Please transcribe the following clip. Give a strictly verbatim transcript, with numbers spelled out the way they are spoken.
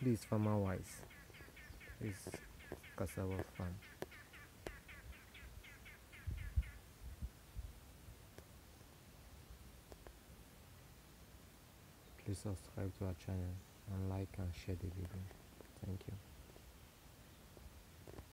Please, farmer wise, this cassava farm. Please subscribe to our channel and like and share the video.